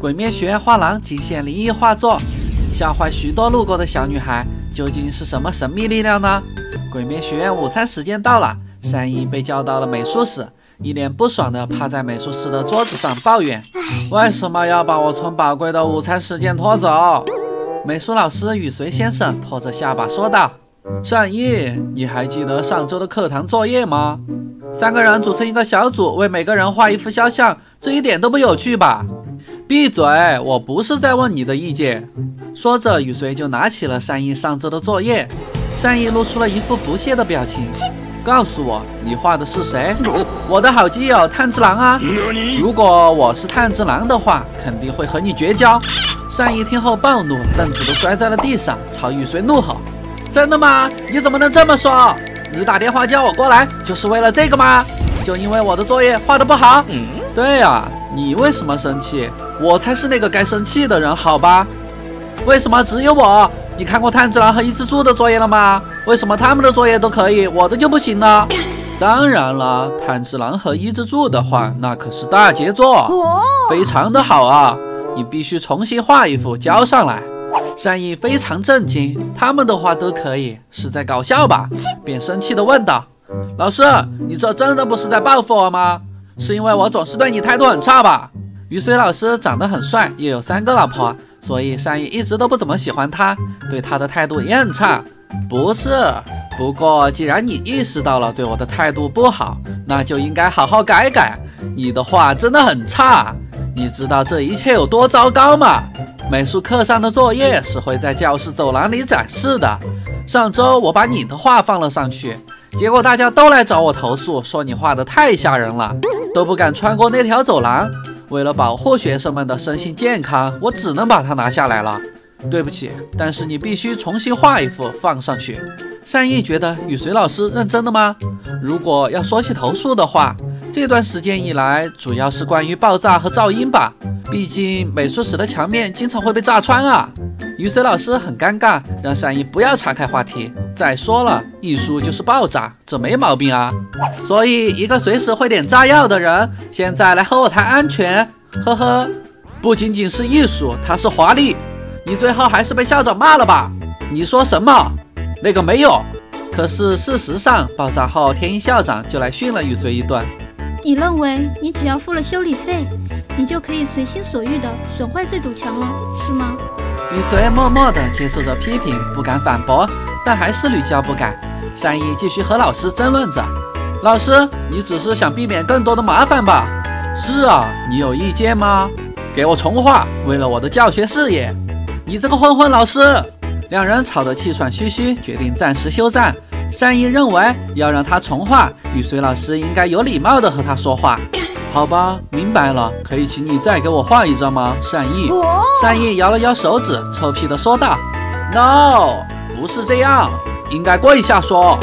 鬼面学院画廊惊现灵异画作，吓坏许多路过的小女孩。究竟是什么神秘力量呢？鬼面学院午餐时间到了，善意被叫到了美术室，一脸不爽地趴在美术室的桌子上抱怨：为什么要把我从宝贵的午餐时间拖走？美术老师雨随先生拖着下巴说道：善意，你还记得上周的课堂作业吗？3个人组成一个小组，为每个人画一幅肖像，这一点都不有趣吧？闭嘴，我不是在问你的意见。说着，雨随就拿起了善意上周的作业。善意露出了一副不屑的表情，告诉我，你画的是谁？我的好基友炭治郎啊！如果我是炭治郎的话，肯定会和你绝交。善意听后暴怒，凳子都摔在了地上，朝雨随怒吼：真的吗？你怎么能这么说？你打电话叫我过来就是为了这个吗？就因为我的作业画得不好？对啊，你为什么生气？我才是那个该生气的人，好吧？为什么只有我？你看过炭治郎和伊之助的作业了吗？为什么他们的作业都可以，我的就不行呢？当然了，炭治郎和伊之助的话，那可是大杰作，非常的好啊！你必须重新画一幅交上来。善意非常震惊，他们的话都可以，是在搞笑吧？便生气地问道：老师，你这真的不是在报复我吗？是因为我总是对你态度很差吧？雨水老师长得很帅，又有3个老婆，所以善意一直都不怎么喜欢他，对他的态度也很差。不是，不过既然你意识到了对我的态度不好，那就应该好好改改。你的画真的很差，你知道这一切有多糟糕吗？美术课上的作业是会在教室走廊里展示的。上周我把你的画放了上去，结果大家都来找我投诉，说你画的太吓人了，都不敢穿过那条走廊。为了保护学生们的身心健康，我只能把它拿下来了。对不起，但是你必须重新画一幅放上去。善意觉得雨水老师认真的吗？如果要说起投诉的话，这段时间以来主要是关于爆炸和噪音吧，毕竟美术室的墙面经常会被炸穿啊。雨水老师很尴尬，让善意不要岔开话题。再说了，艺术就是爆炸，这没毛病啊。所以一个随时会点炸药的人，现在来和我谈安全，呵呵。不仅仅是艺术，它是华丽。你最后还是被校长骂了吧？你说什么？那个没有。可是事实上，爆炸后天一校长就来训了雨水一顿。 你认为你只要付了修理费，你就可以随心所欲地损坏这堵墙了，是吗？ 雨水默默地接受着批评，不敢反驳，但还是屡教不改。善意继续和老师争论着：老师，你只是想避免更多的麻烦吧？是啊，你有意见吗？给我重画，为了我的教学事业。你这个混混老师！两人吵得气喘吁吁，决定暂时休战。善意认为要让他重画，雨水老师应该有礼貌地和他说话。好吧，明白了，可以请你再给我画一张吗？善意。善意摇了摇手指，臭屁地说道 ：“No， 不是这样，应该跪下说。”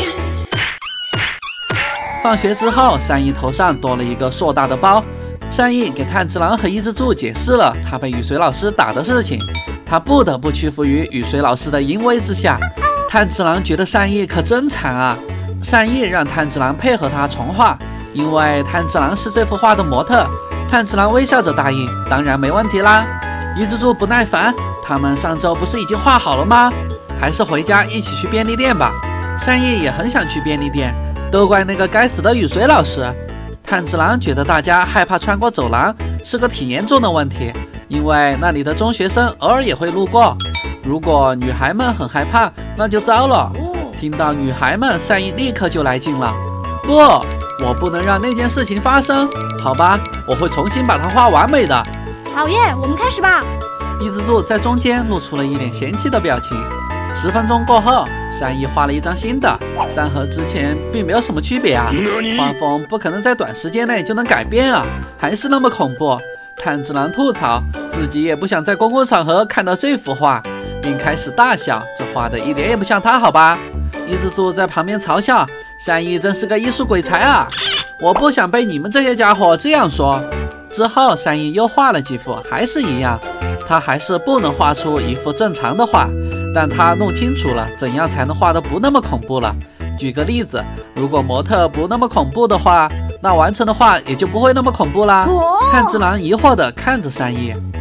放学之后，善意头上多了一个硕大的包。善意给炭治郎和伊之助解释了他被雨水老师打的事情，他不得不屈服于雨水老师的淫威之下。炭治郎觉得善意可真惨啊！善意让炭治郎配合他重画，因为炭治郎是这幅画的模特。炭治郎微笑着答应，当然没问题啦。伊之助不耐烦，他们上周不是已经画好了吗？还是回家一起去便利店吧。善意也很想去便利店，都怪那个该死的雨水老师。炭治郎觉得大家害怕穿过走廊是个挺严重的问题，因为那里的中学生偶尔也会路过。如果女孩们很害怕，那就糟了。听到女孩们，善意立刻就来劲了。不，我不能让那件事情发生。好吧，我会重新把它画完美的。 好耶，我们开始吧。 伊之助在中间露出了一脸嫌弃的表情。10分钟过后，善意画了一张新的，但和之前并没有什么区别啊。画风不可能在短时间内就能改变啊，还是那么恐怖。炭治郎吐槽自己也不想在公共场合看到这幅画，并开始大笑，这画的一点也不像他，好吧？伊之助在旁边嘲笑善意真是个艺术鬼才啊！我不想被你们这些家伙这样说。之后善意又画了几幅，还是一样，他还是不能画出一幅正常的画，但他弄清楚了怎样才能画得不那么恐怖了。举个例子，如果模特不那么恐怖的话，那完成的画也就不会那么恐怖啦。炭治郎疑惑地看着善意，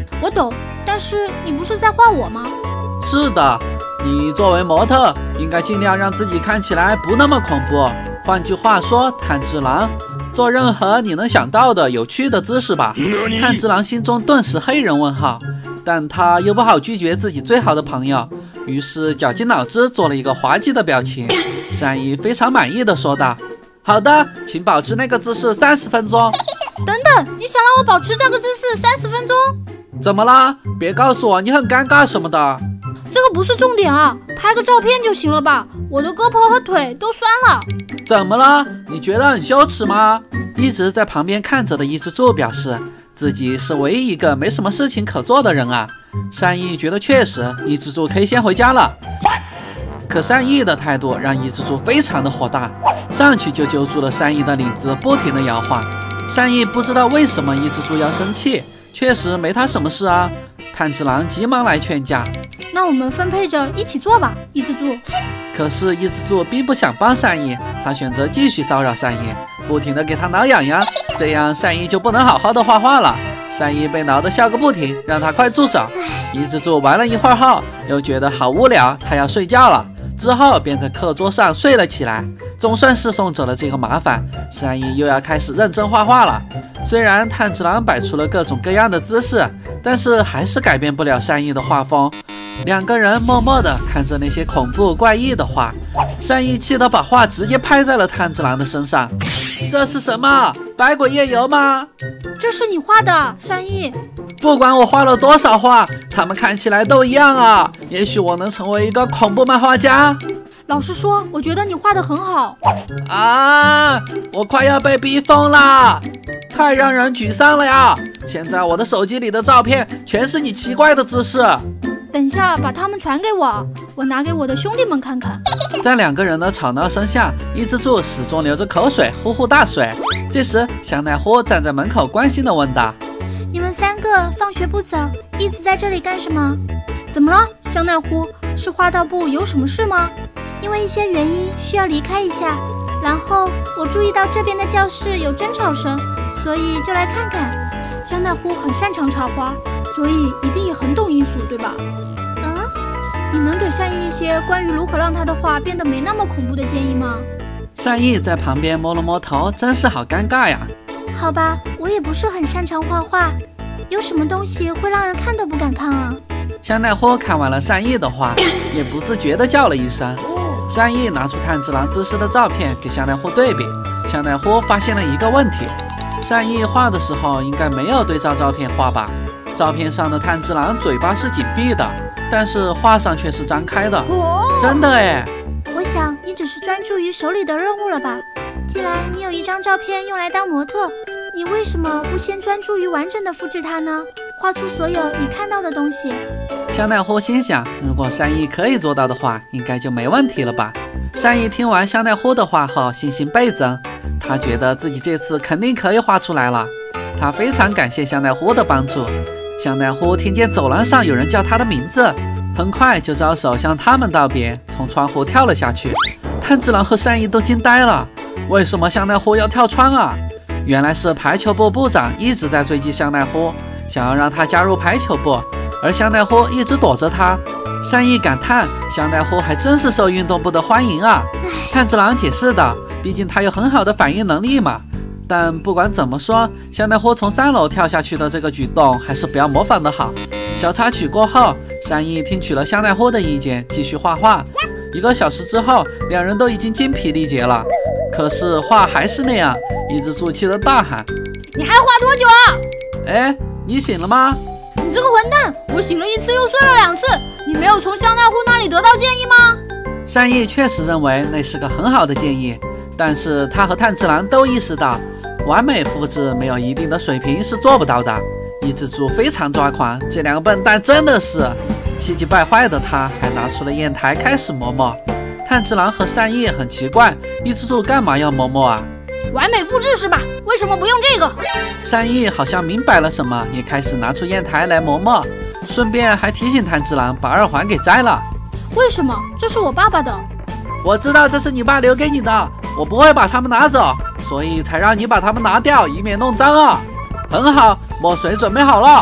我懂，但是你不是在画我吗？ 是的，你作为模特，应该尽量让自己看起来不那么恐怖。换句话说，炭治郎，做任何你能想到的有趣的姿势吧。炭治郎心中顿时黑人问号，但他又不好拒绝自己最好的朋友，于是绞尽脑汁做了一个滑稽的表情。善意非常满意的说道：好的，请保持那个姿势30分钟。 等等，你想让我保持这个姿势30分钟？ 怎么啦？别告诉我你很尴尬什么的。 这个不是重点啊，拍个照片就行了吧？我的胳膊和腿都酸了。 怎么了？你觉得很羞耻吗？一直在旁边看着的伊之助表示自己是唯一一个没什么事情可做的人啊。善意觉得确实，伊之助可以先回家了。可善意的态度让伊之助非常的火大，上去就揪住了善意的领子，不停的摇晃。善意不知道为什么伊之助要生气，确实没他什么事啊。炭治郎急忙来劝架， 那我们分配着一起做吧，伊之助。 可是伊之助并不想帮善意，他选择继续骚扰善意，不停的给他挠痒痒，这样善意就不能好好的画画了。善意被挠得笑个不停，让他快住手。伊之助玩了一会儿后，又觉得好无聊，他要睡觉了，之后便在课桌上睡了起来。总算是送走了这个麻烦，善意又要开始认真画画了。虽然炭治郎摆出了各种各样的姿势，但是还是改变不了善意的画风。两个人默默地看着那些恐怖怪异的画，善意气得把画直接拍在了炭治郎的身上。这是什么？百鬼夜游吗？ 这是你画的，善意。 不管我画了多少画，他们看起来都一样啊。也许我能成为一个恐怖漫画家。 老实说，我觉得你画得很好啊！我快要被逼疯了，太让人沮丧了呀！现在我的手机里的照片全是你奇怪的姿势。 等下把它们传给我，我拿给我的兄弟们看看。 在两个人的吵闹声下，伊之助始终流着口水，呼呼大睡。这时，香奈乎站在门口关心地问道： 你们3个放学不走，一直在这里干什么？怎么了，香奈乎？是画道部有什么事吗？因为一些原因需要离开一下，然后我注意到这边的教室有争吵声，所以就来看看。香奈乎很擅长插花，所以一定也很懂艺术，对吧？你能给善意一些关于如何让他的画变得没那么恐怖的建议吗？ 善意在旁边摸了摸头，真是好尴尬呀。 好吧，我也不是很擅长画画，有什么东西会让人看都不敢看啊？ 香奈乎看完了善意的画，也不自觉地叫了一声。善意拿出炭治郎姿势的照片给香奈乎对比，香奈乎发现了一个问题：善意画的时候应该没有对照照片画吧？照片上的炭治郎嘴巴是紧闭的，但是画上却是张开的。真的耶！ 我想你只是专注于手里的任务了吧？既然你有一张照片用来当模特，你为什么不先专注于完整的复制它呢？画出所有你看到的东西。 香奈乎心想，如果善意可以做到的话，应该就没问题了吧。善意听完香奈乎的话后，信心倍增，他觉得自己这次肯定可以画出来了。他非常感谢香奈乎的帮助。香奈乎听见走廊上有人叫他的名字，很快就招手向他们道别，从窗户跳了下去。炭治郎和善意都惊呆了，为什么香奈乎要跳窗啊？原来是排球部部长一直在追击香奈乎，想要让他加入排球部，而香奈乎一直躲着他。善意感叹，香奈乎还真是受运动部的欢迎啊。炭治郎解释道，毕竟他有很好的反应能力嘛。但不管怎么说，香奈乎从3楼跳下去的这个举动还是不要模仿的好。小插曲过后，善意听取了香奈乎的意见，继续画画。1个小时之后，两人都已经精疲力竭了，可是画还是那样。伊之助气得大喊： 你还画多久啊？ 哎，你醒了吗？ 你这个混蛋，我醒了1次又睡了2次，你没有从香奈乎那里得到建议吗？ 善意确实认为那是个很好的建议，但是他和炭治郎都意识到完美复制没有一定的水平是做不到的。伊之助非常抓狂，这两个笨蛋真的是气急败坏的他还拿出了砚台开始磨墨。炭治郎和善意很奇怪，伊之助干嘛要磨墨啊？ 完美复制是吧？为什么不用这个？ 善意好像明白了什么，也开始拿出砚台来磨墨，顺便还提醒炭治郎把耳环给摘了。 为什么？这是我爸爸的。 我知道这是你爸留给你的，我不会把它们拿走，所以才让你把它们拿掉，以免弄脏啊。很好，墨水准备好了。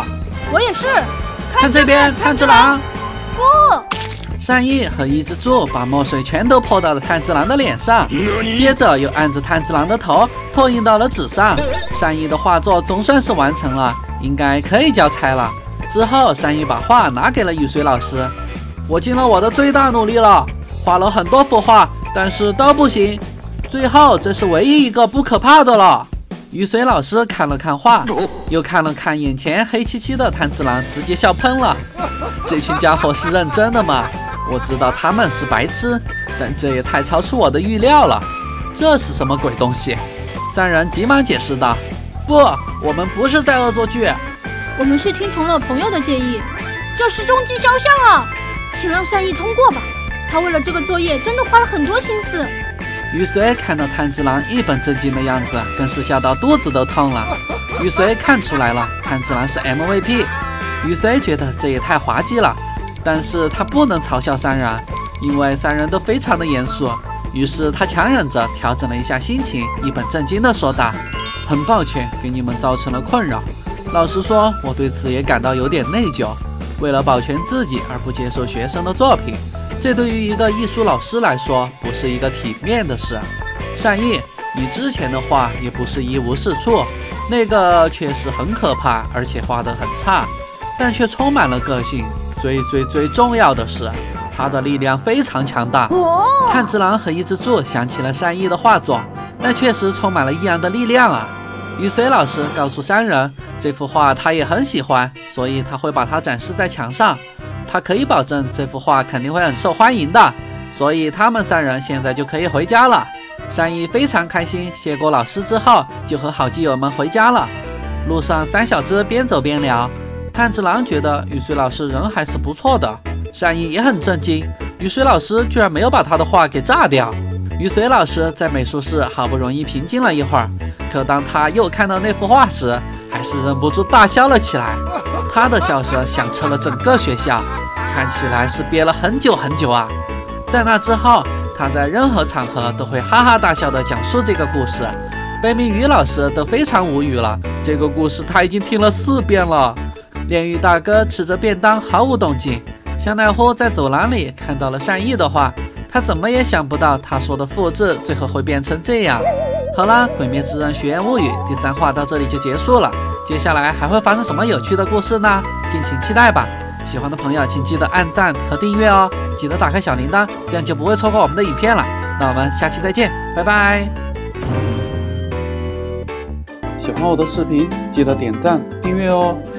我也是。 看这边，炭治郎！ 不！ 善意和伊之助把墨水全都泼到了炭治郎的脸上，接着又按着炭治郎的头投影到了纸上。善意的画作总算是完成了，应该可以交差了。之后，善意把画拿给了雨水老师。我尽了我的最大努力了，画了很多幅画，但是都不行。最后，这是唯一一个不可怕的了。雨水老师看了看画，又看了看眼前黑漆漆的炭治郎，直接笑喷了。这群家伙是认真的吗？我知道他们是白痴，但这也太超出我的预料了。这是什么鬼东西？三人急忙解释道：“不，我们不是在恶作剧， 我们是听从了朋友的建议。这是终极肖像啊，请让善意通过吧。他为了这个作业真的花了很多心思。” 雨水看到炭治郎一本正经的样子，更是笑到肚子都痛了。雨水看出来了，炭治郎是 MVP。雨水觉得这也太滑稽了，但是他不能嘲笑三人，因为三人都非常的严肃。于是他强忍着调整了一下心情，一本正经地说道：“很抱歉给你们造成了困扰。老实说，我对此也感到有点内疚。为了保全自己而不接受学生的作品，这对于一个艺术老师来说不是一个体面的事。善意，你之前的画也不是一无是处，那个确实很可怕，而且画得很差，但却充满了个性。最重要的是，它的力量非常强大。”炭治郎和伊之助想起了善意的画作，但确实充满了异样的力量啊。雨水老师告诉三人，这幅画他也很喜欢，所以他会把它展示在墙上。他可以保证这幅画肯定会很受欢迎的，所以他们三人现在就可以回家了。善意非常开心，谢过老师之后，就和好基友们回家了。路上，三小只边走边聊。炭治郎觉得雨水老师人还是不错的，善意也很震惊，雨水老师居然没有把他的画给炸掉。雨水老师在美术室好不容易平静了一会儿，可当他又看到那幅画时，还是忍不住大笑了起来。他的笑声响彻了整个学校，看起来是憋了很久很久啊。在那之后，他在任何场合都会哈哈大笑地讲述这个故事。北冥鱼老师都非常无语了，这个故事他已经听了4遍了。炼狱大哥吃着便当毫无动静。香奈乎在走廊里看到了善意的话，他怎么也想不到他说的复制最后会变成这样。好了，《鬼灭之刃学园物语》第3话到这里就结束了，接下来还会发生什么有趣的故事呢？敬请期待吧。喜欢的朋友请记得按赞和订阅哦，记得打开小铃铛，这样就不会错过我们的影片了。那我们下期再见，拜拜。喜欢我的视频记得点赞订阅哦。